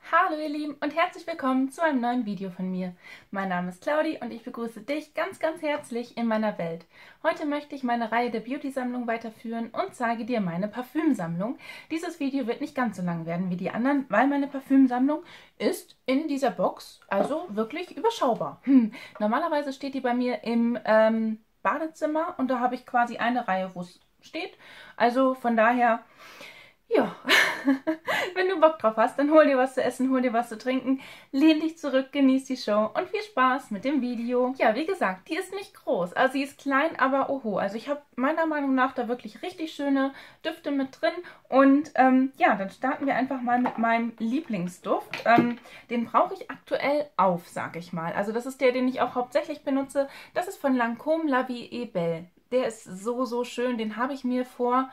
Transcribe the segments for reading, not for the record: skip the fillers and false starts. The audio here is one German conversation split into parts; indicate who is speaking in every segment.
Speaker 1: Hallo ihr Lieben und herzlich willkommen zu einem neuen Video von mir. Mein Name ist Claudi und ich begrüße dich ganz herzlich in meiner Welt. Heute möchte ich meine Reihe der Beauty-Sammlung weiterführen und zeige dir meine Parfümsammlung. Dieses Video wird nicht ganz so lang werden wie die anderen, weil meine Parfümsammlung ist in dieser Box also wirklich überschaubar. Normalerweise steht die bei mir im Badezimmer und da habe ich quasi eine Reihe, wo es steht. Also von daher... Ja, wenn du Bock drauf hast, dann hol dir was zu essen, hol dir was zu trinken, lehn dich zurück, genieß die Show und viel Spaß mit dem Video. Ja, wie gesagt, die ist nicht groß, also sie ist klein, aber oho. Also ich habe meiner Meinung nach da wirklich richtig schöne Düfte mit drin und ja, dann starten wir einfach mal mit meinem Lieblingsduft. Den brauche ich aktuell auf, sage ich mal. Also das ist der, den ich auch hauptsächlich benutze. Das ist von Lancôme La Vie est Belle. Der ist so schön, den habe ich mir vor...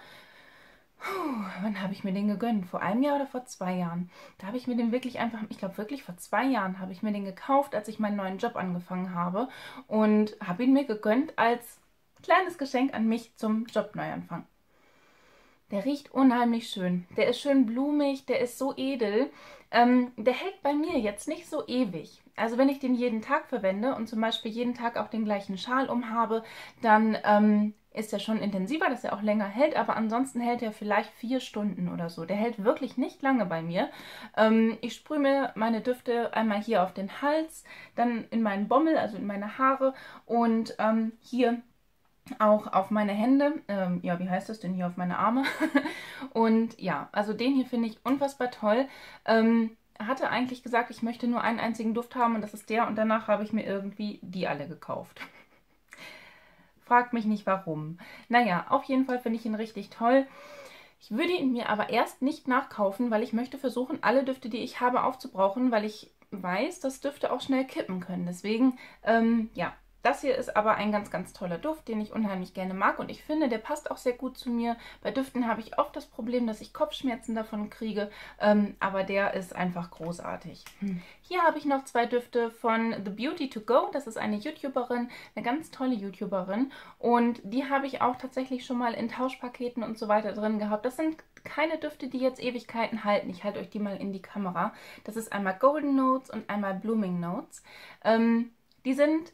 Speaker 1: Wann habe ich mir den gegönnt? Vor einem Jahr oder vor 2 Jahren? Da habe ich mir den wirklich einfach, ich glaube wirklich vor 2 Jahren habe ich mir den gekauft, als ich meinen neuen Job angefangen habe und habe ihn mir gegönnt als kleines Geschenk an mich zum Jobneuanfang. Der riecht unheimlich schön. Der ist schön blumig, der ist so edel. Der hält bei mir jetzt nicht so ewig. Also wenn ich den jeden Tag verwende und zum Beispiel jeden Tag auch den gleichen Schal umhabe, dann ist er schon intensiver, dass er auch länger hält, aber ansonsten hält er vielleicht 4 Stunden oder so. Der hält wirklich nicht lange bei mir. Ich sprühe mir meine Düfte einmal hier auf den Hals, dann in meinen Bommel, also in meine Haare und hier auch auf meine Hände, ja, wie heißt das denn hier, auf meine Arme. Und ja, also den hier finde ich unfassbar toll. Hatte eigentlich gesagt, ich möchte nur einen einzigen Duft haben und das ist der und danach habe ich mir irgendwie die alle gekauft. Fragt mich nicht warum. Naja, auf jeden Fall finde ich ihn richtig toll. Ich würde ihn mir aber erst nicht nachkaufen, weil ich möchte versuchen, alle Düfte, die ich habe, aufzubrauchen, weil ich weiß, dass Düfte auch schnell kippen können. Deswegen, ja. Das hier ist aber ein ganz toller Duft, den ich unheimlich gerne mag und ich finde, der passt auch sehr gut zu mir. Bei Düften habe ich oft das Problem, dass ich Kopfschmerzen davon kriege, aber der ist einfach großartig. Hier habe ich noch 2 Düfte von The Beauty To Go. Das ist eine YouTuberin, eine ganz tolle YouTuberin und die habe ich auch tatsächlich schon mal in Tauschpaketen und so weiter drin gehabt. Das sind keine Düfte, die jetzt Ewigkeiten halten. Ich halte euch die mal in die Kamera. Das ist einmal Golden Notes und einmal Blooming Notes. Die sind...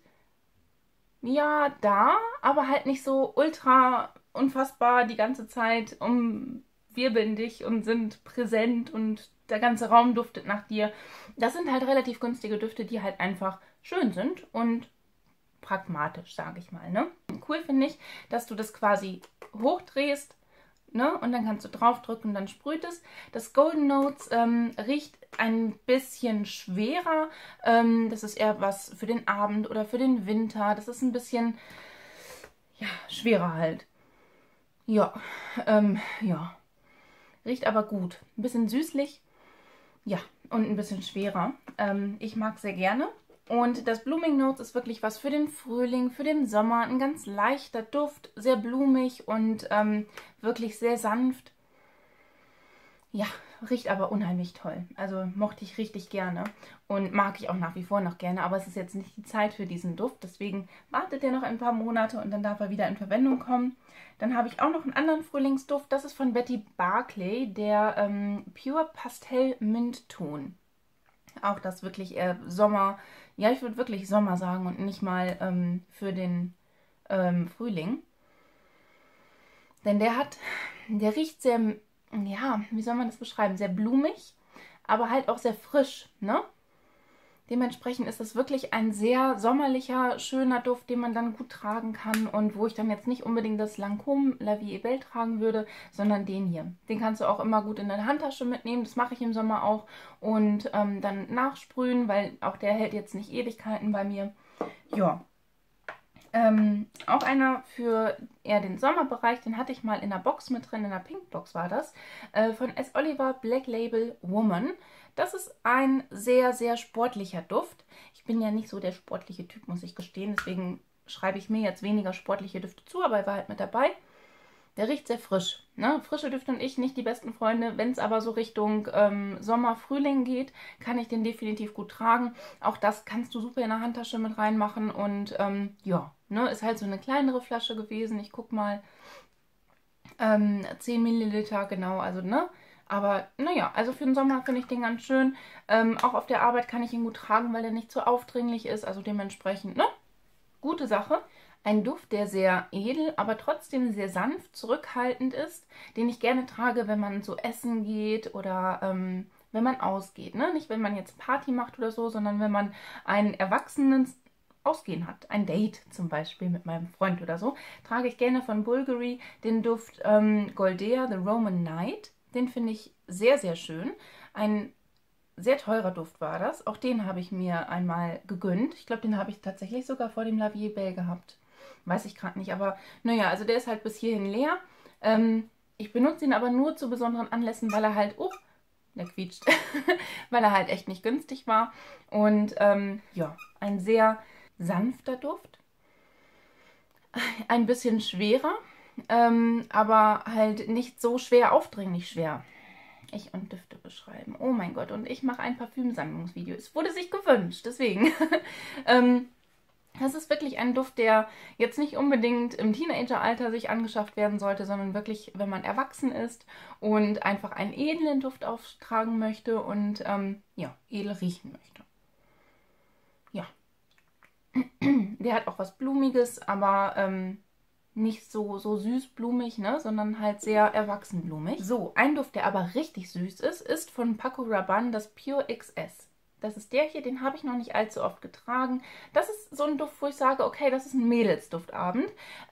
Speaker 1: ja, da, aber halt nicht so ultra unfassbar die ganze Zeit umwirbeln dich und sind präsent und der ganze Raum duftet nach dir. Das sind halt relativ günstige Düfte, die halt einfach schön sind und pragmatisch, sage ich mal, ne? Cool finde ich, dass du das quasi hochdrehst, ne? Und dann kannst du draufdrücken und dann sprüht es. Das Golden Notes riecht ein bisschen schwerer. Das ist eher was für den Abend oder für den Winter. Das ist ein bisschen, ja, schwerer halt. Ja, ja. Riecht aber gut. Ein bisschen süßlich. Ja, und ein bisschen schwerer. Ich mag sehr gerne. Und das Blooming Notes ist wirklich was für den Frühling, für den Sommer. Ein ganz leichter Duft, sehr blumig und wirklich sehr sanft. Ja, riecht aber unheimlich toll. Also mochte ich richtig gerne und mag ich auch nach wie vor noch gerne. Aber es ist jetzt nicht die Zeit für diesen Duft. Deswegen wartet er noch ein paar Monate und dann darf er wieder in Verwendung kommen. Dann habe ich auch noch einen anderen Frühlingsduft. Das ist von Betty Barclay, der Pure Pastell Mint Ton. Auch das wirklich eher Sommer, ja, ich würde wirklich Sommer sagen und nicht mal für den Frühling. Denn der riecht sehr, ja, wie soll man das beschreiben? Sehr blumig, aber halt auch sehr frisch, ne? Dementsprechend ist das wirklich ein sehr sommerlicher, schöner Duft, den man dann gut tragen kann und wo ich dann jetzt nicht unbedingt das Lancôme La Vie est Belle tragen würde, sondern den hier. Den kannst du auch immer gut in deine Handtasche mitnehmen, das mache ich im Sommer auch und dann nachsprühen, weil auch der hält jetzt nicht Ewigkeiten bei mir. Ja. Auch einer für eher den Sommerbereich, den hatte ich mal in der Box mit drin, in der Pink Box war das, von S. Oliver Black Label Woman. Das ist ein sehr sportlicher Duft. Ich bin ja nicht so der sportliche Typ, muss ich gestehen, deswegen schreibe ich mir jetzt weniger sportliche Düfte zu, aber er war halt mit dabei. Der riecht sehr frisch, ne? Frische Düfte und ich nicht die besten Freunde. Wenn es aber so Richtung Sommer, Frühling geht, kann ich den definitiv gut tragen. Auch das kannst du super in der Handtasche mit reinmachen und ja, ne? Ist halt so eine kleinere Flasche gewesen. Ich guck mal, 10 Milliliter, genau, also ne? Aber naja, also für den Sommer finde ich den ganz schön. Auch auf der Arbeit kann ich ihn gut tragen, weil er nicht so aufdringlich ist. Also dementsprechend, ne? Gute Sache. Ein Duft, der sehr edel, aber trotzdem sehr sanft, zurückhaltend ist, den ich gerne trage, wenn man so essen geht oder wenn man ausgeht. Ne? Nicht, wenn man jetzt Party macht oder so, sondern wenn man einen erwachsenen Ausgehen hat. Ein Date zum Beispiel mit meinem Freund oder so. Trage ich gerne von Bulgari den Duft Goldea The Roman Night. Den finde ich sehr, sehr schön. Ein sehr teurer Duft war das. Auch den habe ich mir einmal gegönnt. Ich glaube, den habe ich tatsächlich sogar vor dem La Vie est Belle gehabt. Weiß ich gerade nicht. Aber naja, also der ist halt bis hierhin leer. Ich benutze ihn aber nur zu besonderen Anlässen, weil er halt... Oh, der quietscht. Weil er halt echt nicht günstig war. Und ja, ein sehr sanfter Duft. Ein bisschen schwerer. Aber halt nicht so schwer, aufdringlich schwer. Ich und Düfte beschreiben. Oh mein Gott, und ich mache ein Parfümsammlungsvideo. Es wurde sich gewünscht, deswegen. Das ist wirklich ein Duft, der jetzt nicht unbedingt im Teenageralter sich angeschafft werden sollte, sondern wirklich, wenn man erwachsen ist und einfach einen edlen Duft auftragen möchte und ja, edel riechen möchte. Ja. Der hat auch was Blumiges, aber nicht so süßblumig, ne, sondern halt sehr erwachsenblumig. So, ein Duft, der aber richtig süß ist, ist von Paco Rabanne das Pure XS. Das ist der hier, den habe ich noch nicht allzu oft getragen. Das ist so ein Duft, wo ich sage, okay, das ist ein Mädelsduftabend.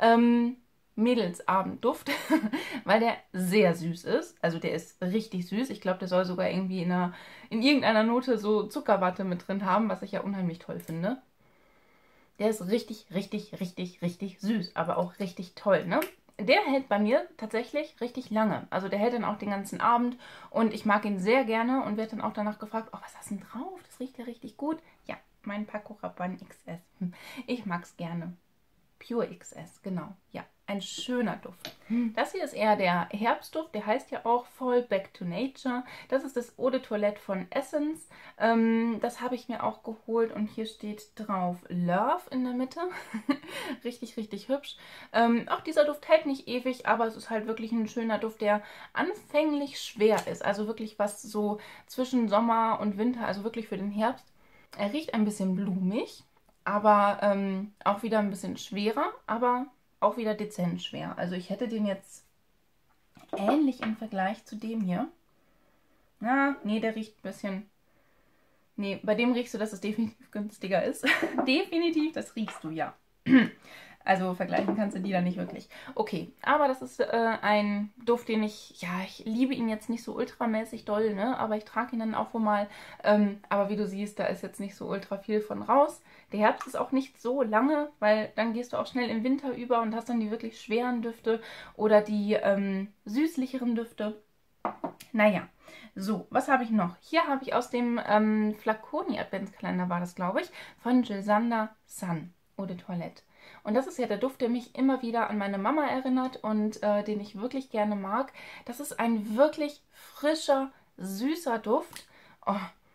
Speaker 1: Mädelsabendduft, weil der sehr süß ist. Also der ist richtig süß. Ich glaube, der soll sogar irgendwie in irgendeiner Note so Zuckerwatte mit drin haben, was ich ja unheimlich toll finde. Der ist richtig, richtig, richtig, richtig süß, aber auch richtig toll, ne? Der hält bei mir tatsächlich richtig lange. Also der hält dann auch den ganzen Abend und ich mag ihn sehr gerne und werde dann auch danach gefragt, oh, was hast du denn drauf? Das riecht ja richtig gut. Ja, mein Paco Rabanne XS. Ich mag es gerne. Pure XS, genau. Ja, ein schöner Duft. Das hier ist eher der Herbstduft, der heißt ja auch Fall Back to Nature. Das ist das Eau de Toilette von Essence. Das habe ich mir auch geholt und hier steht drauf Love in der Mitte. Richtig, richtig hübsch. Auch dieser Duft hält nicht ewig, aber es ist halt wirklich ein schöner Duft, der anfänglich schwer ist. Also wirklich was so zwischen Sommer und Winter, also wirklich für den Herbst. Er riecht ein bisschen blumig, aber auch wieder ein bisschen schwerer, aber auch wieder dezent schwer. Also ich hätte den jetzt ähnlich im Vergleich zu dem hier. Na, nee, der riecht ein bisschen... Nee, bei dem riechst du, dass es definitiv günstiger ist. Definitiv, das riechst du, ja. Also vergleichen kannst du die da nicht wirklich. Okay, aber das ist ein Duft, den ich liebe ihn jetzt nicht so ultramäßig doll, ne? Aber ich trage ihn dann auch wohl mal. Aber wie du siehst, da ist jetzt nicht so ultra viel von raus. Der Herbst ist auch nicht so lange, weil dann gehst du auch schnell im Winter über und hast dann die wirklich schweren Düfte oder die süßlicheren Düfte. Naja, so, was habe ich noch? Hier habe ich aus dem Flaconi Adventskalender, war das, glaube ich, von Jil Sander Sun Eau de Toilette. Und das ist ja der Duft, der mich immer wieder an meine Mama erinnert und den ich wirklich gerne mag. Das ist ein wirklich frischer, süßer Duft. Oh.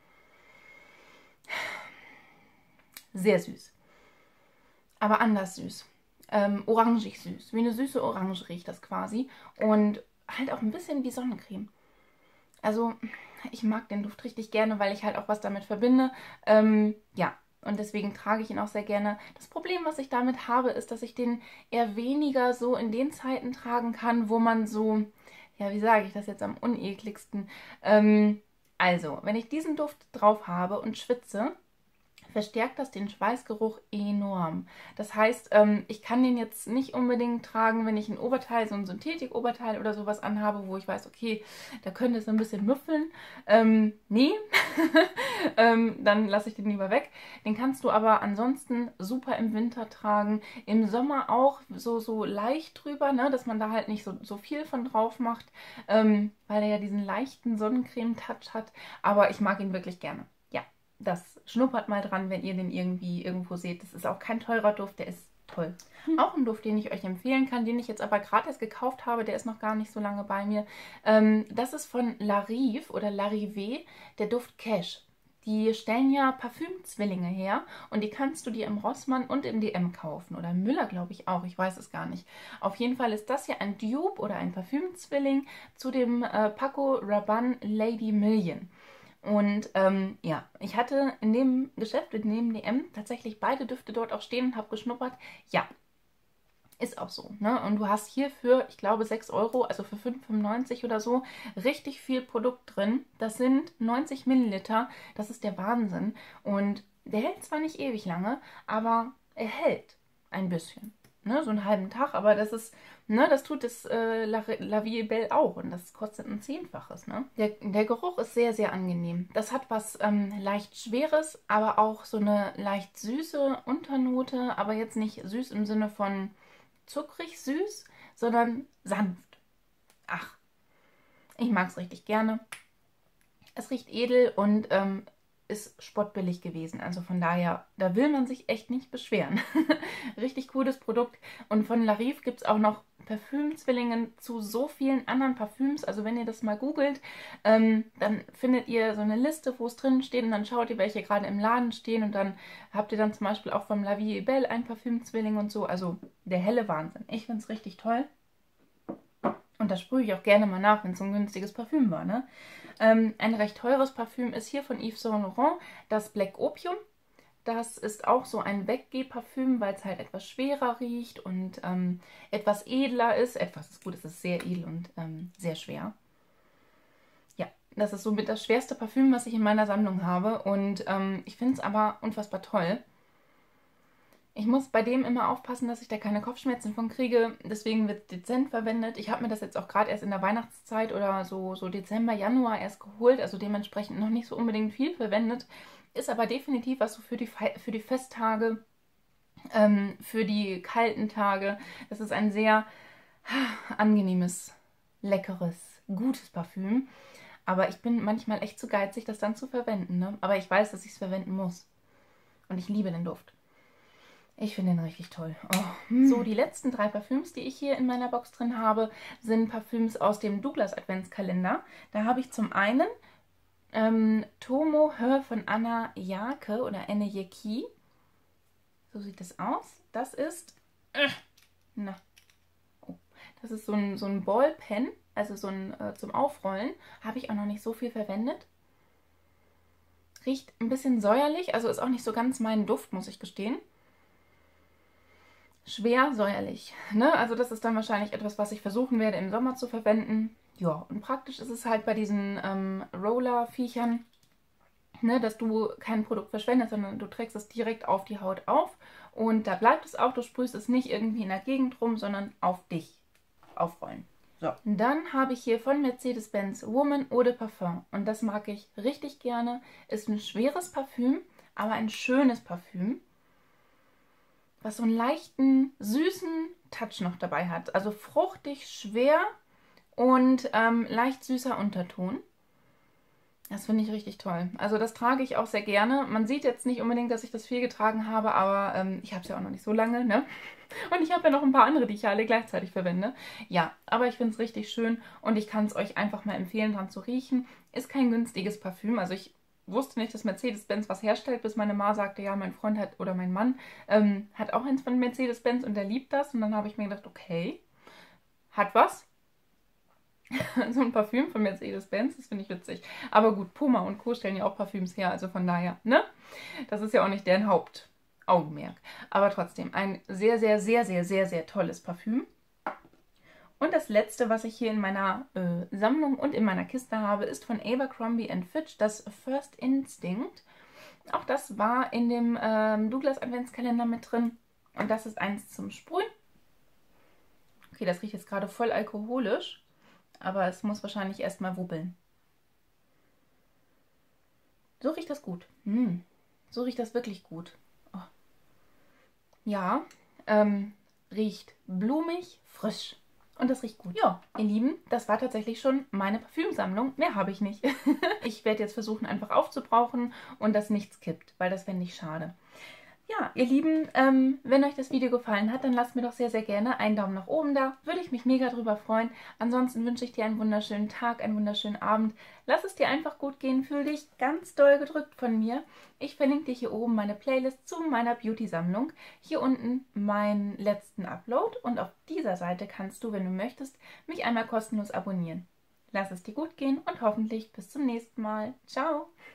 Speaker 1: Sehr süß. Aber anders süß. Orangig süß. Wie eine süße Orange riecht das quasi. Und halt auch ein bisschen wie Sonnencreme. Also ich mag den Duft richtig gerne, weil ich halt auch was damit verbinde. Ja. Und deswegen trage ich ihn auch sehr gerne. Das Problem, was ich damit habe, ist, dass ich den eher weniger so in den Zeiten tragen kann, wo man so, ja, wie sage ich das jetzt am unekligsten? Also, wenn ich diesen Duft drauf habe und schwitze, verstärkt das den Schweißgeruch enorm. Das heißt, ich kann den jetzt nicht unbedingt tragen, wenn ich ein Oberteil, so ein Synthetik-Oberteil oder sowas anhabe, wo ich weiß, okay, da könnte es ein bisschen müffeln. Nee, dann lasse ich den lieber weg. Den kannst du aber ansonsten super im Winter tragen. Im Sommer auch so leicht drüber, ne, dass man da halt nicht so viel von drauf macht, weil er ja diesen leichten Sonnencreme-Touch hat. Aber ich mag ihn wirklich gerne. Das schnuppert mal dran, wenn ihr den irgendwo seht. Das ist auch kein teurer Duft, der ist toll. Auch ein Duft, den ich euch empfehlen kann, den ich jetzt aber gerade erst gekauft habe, der ist noch gar nicht so lange bei mir. Das ist von La Rive oder La Rive, der Duft Cash. Die stellen ja Parfümzwillinge her und die kannst du dir im Rossmann und im DM kaufen. Oder im Müller, glaube ich auch. Ich weiß es gar nicht. Auf jeden Fall ist das hier ein Dupe oder ein Parfümzwilling zu dem Paco Rabanne Lady Million. Und ja, ich hatte in dem Geschäft, in dem DM, tatsächlich beide Düfte dort auch stehen und habe geschnuppert. Ja, ist auch so, ne? Und du hast hier für, ich glaube, 6 Euro, also für 5,95 oder so, richtig viel Produkt drin. Das sind 90 Milliliter. Das ist der Wahnsinn. Und der hält zwar nicht ewig lange, aber er hält ein bisschen. Ne? So einen halben Tag, aber das ist, ne, das tut das La Vie est Belle auch. Und das kostet ein Zehnfaches, ne? Der Geruch ist sehr, sehr angenehm. Das hat was leicht Schweres, aber auch so eine leicht süße Unternote, aber jetzt nicht süß im Sinne von zuckrig süß, sondern sanft. Ach, ich mag es richtig gerne. Es riecht edel und ist spottbillig gewesen. Also von daher, da will man sich echt nicht beschweren. Richtig cooles Produkt. Und von Larive gibt es auch noch Parfümzwillingen zu so vielen anderen Parfüms. Also wenn ihr das mal googelt, dann findet ihr so eine Liste, wo es drin steht und dann schaut ihr, welche gerade im Laden stehen und dann habt ihr dann zum Beispiel auch vom La Vie est Belle ein Parfümzwilling und so. Also der helle Wahnsinn. Ich finde es richtig toll. Und da sprühe ich auch gerne mal nach, wenn es so ein günstiges Parfüm war, ne? Ein recht teures Parfüm ist hier von Yves Saint Laurent, das Black Opium. Das ist auch so ein Weggeh-Parfüm, weil es halt etwas schwerer riecht und etwas edler ist. Etwas ist gut, es ist sehr edel und sehr schwer. Ja, das ist somit das schwerste Parfüm, was ich in meiner Sammlung habe. Und ich finde es aber unfassbar toll. Ich muss bei dem immer aufpassen, dass ich da keine Kopfschmerzen von kriege. Deswegen wird dezent verwendet. Ich habe mir das jetzt auch gerade erst in der Weihnachtszeit oder so Dezember, Januar erst geholt. Also dementsprechend noch nicht so unbedingt viel verwendet. Ist aber definitiv was so für die Festtage, für die kalten Tage. Das ist ein sehr angenehmes, leckeres, gutes Parfüm. Aber ich bin manchmal echt zu geizig, das dann zu verwenden, ne? Aber ich weiß, dass ich es verwenden muss. Und ich liebe den Duft. Ich finde den richtig toll. Oh. So, die letzten 3 Parfüms, die ich hier in meiner Box drin habe, sind Parfüms aus dem Douglas Adventskalender. Da habe ich zum einen Tomo Hör von Anna Jake oder Anne Jeki. So sieht das aus. Das ist das ist so ein Ballpen, also so ein zum Aufrollen. Habe ich auch noch nicht so viel verwendet. Riecht ein bisschen säuerlich, also ist auch nicht so ganz mein Duft, muss ich gestehen. Schwer säuerlich, ne? Also das ist dann wahrscheinlich etwas, was ich versuchen werde im Sommer zu verwenden. Ja, und praktisch ist es halt bei diesen Roller-Viechern, ne, dass du kein Produkt verschwendest, sondern du trägst es direkt auf die Haut auf und da bleibt es auch. Du sprühst es nicht irgendwie in der Gegend rum, sondern auf dich aufrollen. So. Dann habe ich hier von Mercedes-Benz Woman Eau de Parfum und das mag ich richtig gerne. Ist ein schweres Parfüm, aber ein schönes Parfüm, was so einen leichten, süßen Touch noch dabei hat. Also fruchtig, schwer und leicht süßer Unterton. Das finde ich richtig toll. Also das trage ich auch sehr gerne. Man sieht jetzt nicht unbedingt, dass ich das viel getragen habe, aber ich habe es ja auch noch nicht so lange, ne? Und ich habe ja noch ein paar andere, die ich ja alle gleichzeitig verwende. Ja, aber ich finde es richtig schön und ich kann es euch einfach mal empfehlen, dran zu riechen. Ist kein günstiges Parfüm. Also ich wusste nicht, dass Mercedes-Benz was herstellt, bis meine Ma sagte, ja, mein Freund hat, oder mein Mann hat auch eins von Mercedes-Benz und der liebt das. Und dann habe ich mir gedacht, okay, hat was. So ein Parfüm von Mercedes-Benz, das finde ich witzig. Aber gut, Puma und Co. stellen ja auch Parfüms her, also von daher, ne? Das ist ja auch nicht deren Hauptaugenmerk. Aber trotzdem, ein sehr, sehr, sehr, sehr, sehr, sehr tolles Parfüm. Und das letzte, was ich hier in meiner Sammlung und in meiner Kiste habe, ist von Abercrombie Fitch, das First Instinct. Auch das war in dem Douglas Adventskalender mit drin. Und das ist eins zum Sprühen. Okay, das riecht jetzt gerade voll alkoholisch. Aber es muss wahrscheinlich erstmal wubbeln. So riecht das gut. So riecht das wirklich gut. Oh. Ja, riecht blumig, frisch. Und das riecht gut. Ja, ihr Lieben, das war tatsächlich schon meine Parfümsammlung. Mehr habe ich nicht. Ich werde jetzt versuchen, einfach aufzubrauchen und dass nichts kippt, weil das fände ich schade. Ja, ihr Lieben, wenn euch das Video gefallen hat, dann lasst mir doch sehr, sehr gerne einen Daumen nach oben da. Würde ich mich mega drüber freuen. Ansonsten wünsche ich dir einen wunderschönen Tag, einen wunderschönen Abend. Lass es dir einfach gut gehen. Fühl dich ganz doll gedrückt von mir. Ich verlinke dir hier oben meine Playlist zu meiner Beauty-Sammlung. Hier unten meinen letzten Upload. Und auf dieser Seite kannst du, wenn du möchtest, mich einmal kostenlos abonnieren. Lass es dir gut gehen und hoffentlich bis zum nächsten Mal. Ciao!